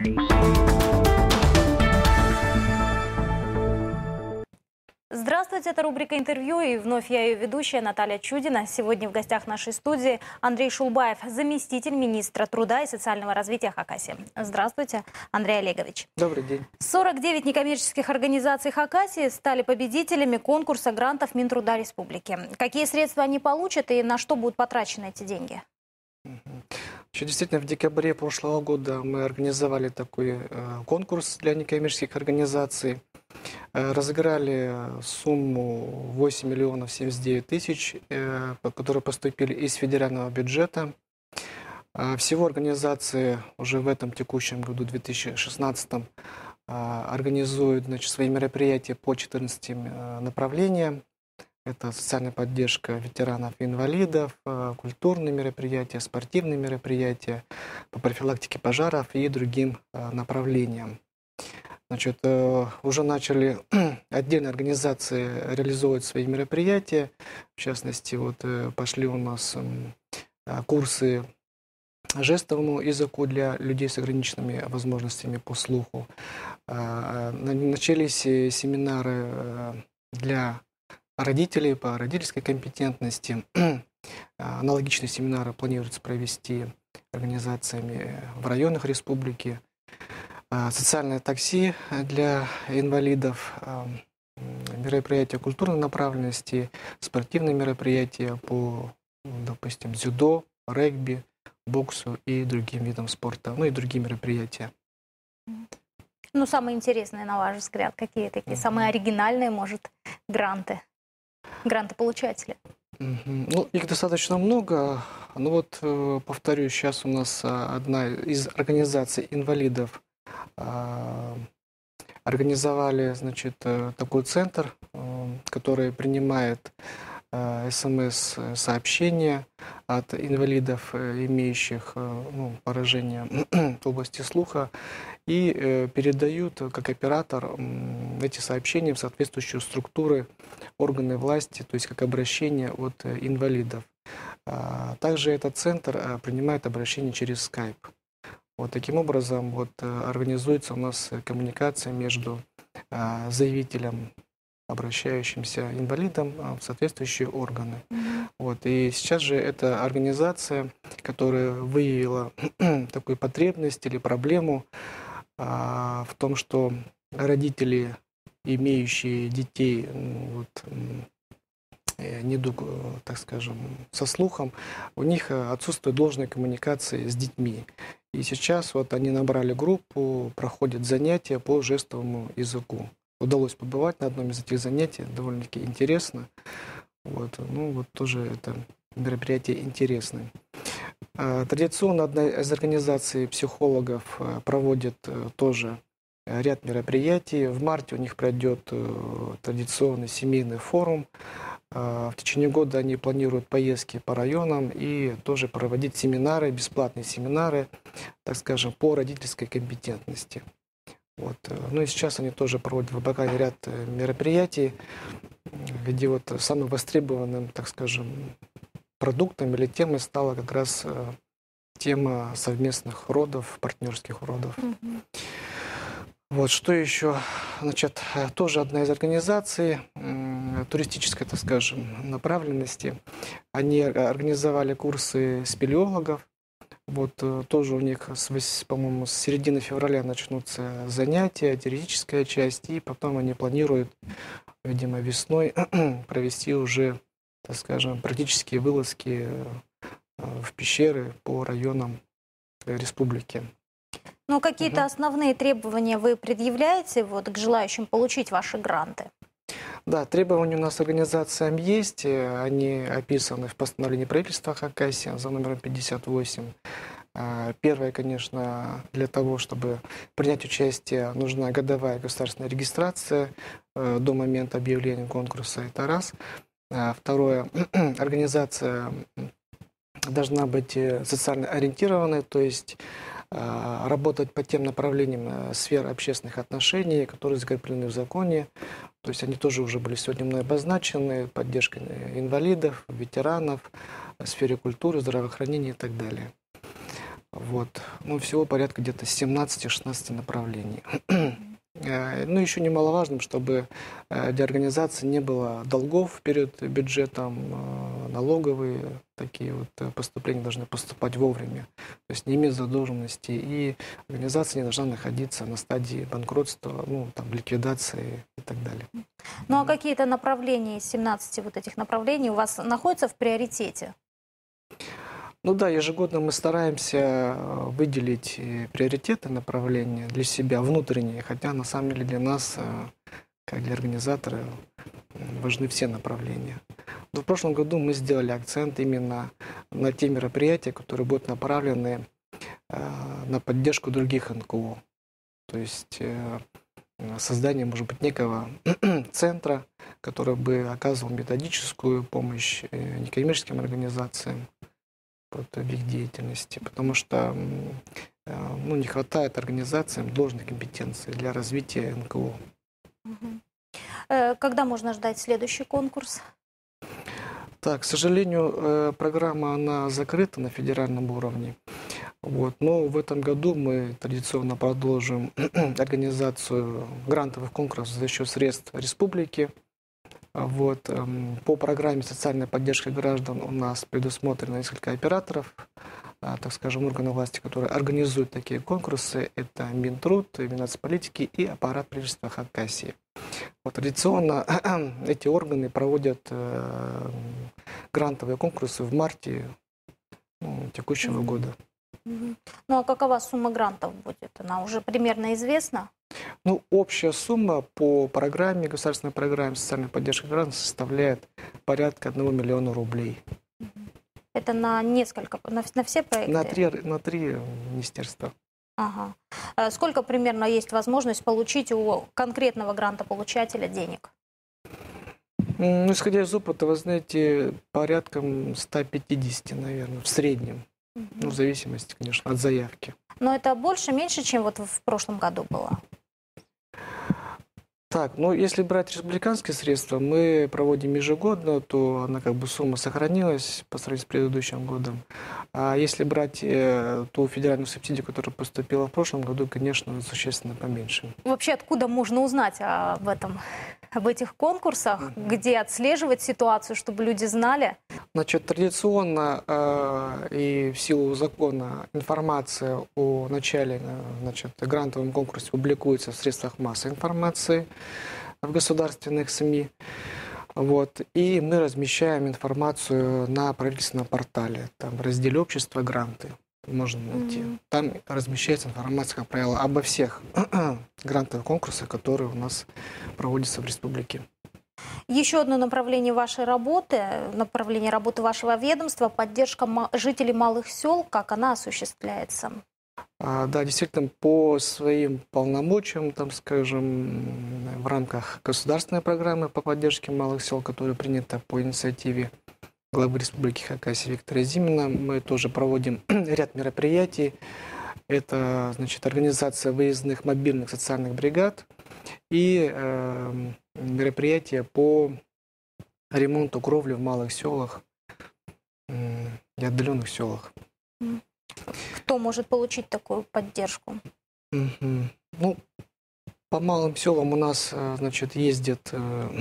Здравствуйте, это рубрика «Интервью», и вновь я ее ведущая Наталья Чудина. Сегодня в гостях нашей студии Андрей Шулбаев, заместитель министра труда и социального развития Хакасии. Здравствуйте, Андрей Олегович. Добрый день. 49 некоммерческих организаций Хакасии стали победителями конкурса грантов Минтруда Республики. Какие средства они получат и на что будут потрачены эти деньги? Действительно, в декабре прошлого года мы организовали такой конкурс для некоммерческих организаций. Разыграли сумму 8 миллионов 79 тысяч, которые поступили из федерального бюджета. Всего организации уже в этом текущем году, 2016, организуют свои мероприятия по 14 направлениям. Это социальная поддержка ветеранов и инвалидов, культурные мероприятия, спортивные мероприятия по профилактике пожаров и другим направлениям. Уже начали отдельные организации реализовывать свои мероприятия. В частности, пошли у нас курсы жестовому языку для людей с ограниченными возможностями по слуху. Начались семинары для родителей по родительской компетентности. Аналогичные семинары планируется провести организациями в районах республики. Социальное такси для инвалидов, мероприятия культурной направленности, спортивные мероприятия по, допустим, дзюдо, регби, боксу и другим видам спорта, и другие мероприятия. Самые интересные, на ваш взгляд, какие такие, самые оригинальные, может, грантополучатели? Их достаточно много. Повторюсь, сейчас у нас одна из организаций инвалидов организовали, такой центр, который принимает СМС-сообщения от инвалидов, имеющих поражение в области слуха, и передают как оператор эти сообщения в соответствующие структуры, органы власти, то есть как обращение от инвалидов. Также этот центр принимает обращение через Skype. Таким образом организуется у нас коммуникация между заявителем, обращающимся инвалидом, в соответствующие органы. И сейчас же эта организация, которая выявила такую потребность или проблему в том, что родители, имеющие детей, недуг, так скажем, со слухом, у них отсутствует должная коммуникация с детьми. И сейчас они набрали группу, проходят занятия по жестовому языку. Удалось побывать на одном из этих занятий, довольно-таки интересно. Тоже это мероприятие интересное. Традиционно одна из организаций психологов проводит тоже ряд мероприятий. В марте у них пройдет традиционный семейный форум. В течение года они планируют поездки по районам и тоже проводить семинары, бесплатные семинары, так скажем, по родительской компетентности. И сейчас они тоже проводят в Абакане ряд мероприятий, где самым востребованным, так скажем, продуктом или темой стала как раз тема совместных родов, партнерских родов. Что еще? Тоже одна из организаций туристической, так скажем, направленности. Они организовали курсы спелеологов. Тоже у них, по-моему, с середины февраля начнутся занятия, теоретическая часть, и потом они планируют, видимо, весной провести уже, так скажем, практические вылазки в пещеры по районам республики. Какие-то основные требования вы предъявляете к желающим получить ваши гранты? Да, требования у нас организациям есть. Они описаны в постановлении правительства Хакасии за номером 58. Первое, конечно, для того, чтобы принять участие, нужна годовая государственная регистрация до момента объявления конкурса. Это раз. Второе, организация должна быть социально ориентированной, то есть работать по тем направлениям сфер общественных отношений, которые закреплены в законе. То есть они тоже уже были сегодня мной обозначены: поддержка инвалидов, ветеранов, в сфере культуры, здравоохранения и так далее. Вот. Ну, всего порядка где-то 17-16 направлений. Ну, еще немаловажным, чтобы для организации не было долгов перед бюджетом, налоговые такие вот поступления должны поступать вовремя, то есть не иметь задолженности, и организация не должна находиться на стадии банкротства, ну, там, ликвидации и так далее. Ну а какие-то направления из 17 вот этих направлений у вас находятся в приоритете? Ну да, ежегодно мы стараемся выделить приоритеты направления для себя, внутренние, хотя на самом деле для нас, как для организатора, важны все направления. Но в прошлом году мы сделали акцент именно на те мероприятия, которые будут направлены на поддержку других НКО. То есть создание, может быть, некого центра, который бы оказывал методическую помощь некоммерческим организациям в их деятельности, потому что ну, не хватает организациям должной компетенции для развития НКО. Когда можно ждать следующий конкурс? Так, к сожалению, программа она закрыта на федеральном уровне. Вот. Но в этом году мы традиционно продолжим организацию грантовых конкурсов за счет средств республики. Вот. По программе социальной поддержки граждан у нас предусмотрено несколько операторов, так скажем, органов власти, которые организуют такие конкурсы. Это Минтруд, Миннацполитики и аппарат правительства Хакасии. Вот, традиционно эти органы проводят грантовые конкурсы в марте текущего года. Ну а какова сумма грантов будет? Она уже примерно известна? Ну, общая сумма по программе, государственной программе социальной поддержки граждан составляет порядка 1 миллиона рублей. Это на несколько, на все проекты? На три министерства. Ага. Сколько примерно есть возможность получить у конкретного грантополучателя денег? Ну, исходя из опыта, вы знаете, порядком 150, наверное, в среднем. Ну, в зависимости, конечно, от заявки. Но это больше, меньше, чем вот в прошлом году было? Так, ну если брать республиканские средства, мы проводим ежегодно, то она как бы сумма сохранилась по сравнению с предыдущим годом. А если брать ту федеральную субсидию, которая поступила в прошлом году, конечно, существенно поменьше. Вообще откуда можно узнать об этих конкурсах, где отслеживать ситуацию, чтобы люди знали? Значит, традиционно и в силу закона информация о начале, значит, грантовом конкурсе публикуется в средствах массовой информации, в государственных СМИ. Вот. И мы размещаем информацию на правительственном портале, там в разделе «Общество. Гранты». Можно найти. Там размещается информация, как правило, обо всех грантовых конкурсах, которые у нас проводятся в республике. Еще одно направление вашей работы, направление работы вашего ведомства – поддержка жителей малых сел. Как она осуществляется? Да, действительно, по своим полномочиям, там, скажем, в рамках государственной программы по поддержке малых сел, которая принята по инициативе главы Республики Хакасия Виктора Зимина, мы тоже проводим ряд мероприятий. Это, значит, организация выездных мобильных социальных бригад и мероприятия по ремонту кровли в малых селах и отдаленных селах. Кто может получить такую поддержку? Ну, по малым селам у нас, значит, ездят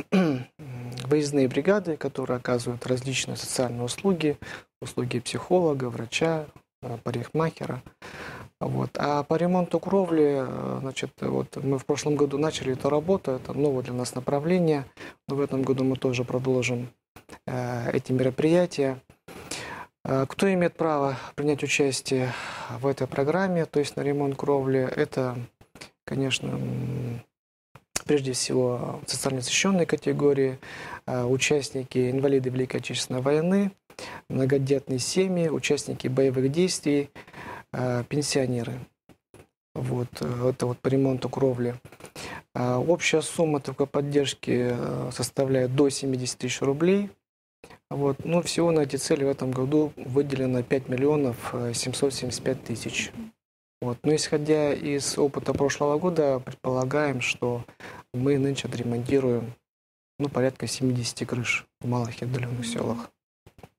выездные бригады, которые оказывают различные социальные услуги, услуги психолога, врача, парикмахера. Вот. А по ремонту кровли, значит, вот мы в прошлом году начали эту работу, это новое для нас направление, но в этом году мы тоже продолжим эти мероприятия. Кто имеет право принять участие в этой программе, то есть на ремонт кровли, это, конечно, прежде всего социально защищенные категории, участники, инвалиды Великой Отечественной войны, многодетные семьи, участники боевых действий, пенсионеры. Вот, это вот по ремонту кровли. Общая сумма такой поддержки составляет до 70 тысяч рублей. Вот. Ну, всего на эти цели в этом году выделено 5 миллионов 775 тысяч. Вот. Но исходя из опыта прошлого года, предполагаем, что мы нынче отремонтируем порядка 70 крыш в малых и отдаленных селах.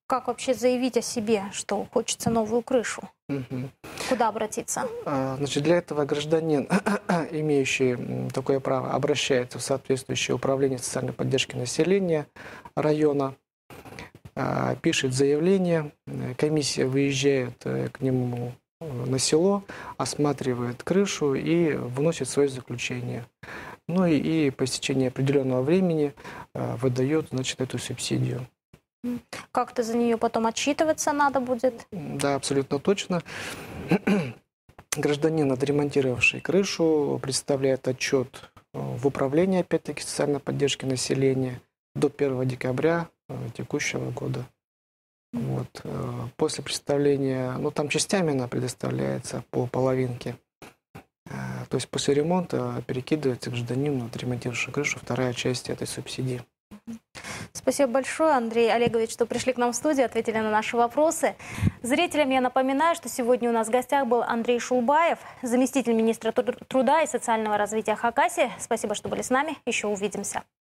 Как вообще заявить о себе, что хочется новую крышу? Мгм. Куда обратиться? Значит, для этого гражданин, имеющий такое право, обращается в соответствующее управление социальной поддержки населения района, пишет заявление, комиссия выезжает к нему на село, осматривает крышу и выносит свое заключение. Ну и по истечении определенного времени выдает, значит, эту субсидию. Как-то за нее потом отчитываться надо будет? Да, абсолютно точно. Гражданин, отремонтировавший крышу, представляет отчет в управление, опять-таки, социальной поддержки населения до 1 декабря текущего года. Вот. После представления, ну там частями она предоставляется по половинке. То есть после ремонта перекидывается гражданину, отремонтировавшему крышу, вторая часть этой субсидии. Спасибо большое, Андрей Олегович, что пришли к нам в студию, ответили на наши вопросы. Зрителям я напоминаю, что сегодня у нас в гостях был Андрей Шулбаев, заместитель министра труда и социального развития Хакасии. Спасибо, что были с нами. Еще увидимся.